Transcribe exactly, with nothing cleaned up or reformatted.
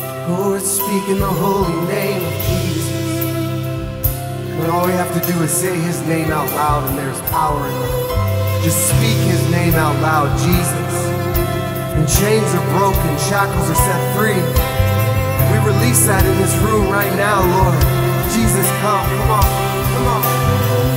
Lord, speak in the holy name of Jesus. And all we have to do is say his name out loud, and there's power in it. Just speak his name out loud, Jesus. And chains are broken, shackles are set free. We release that in this room right now, Lord. Jesus, come, come on, come on.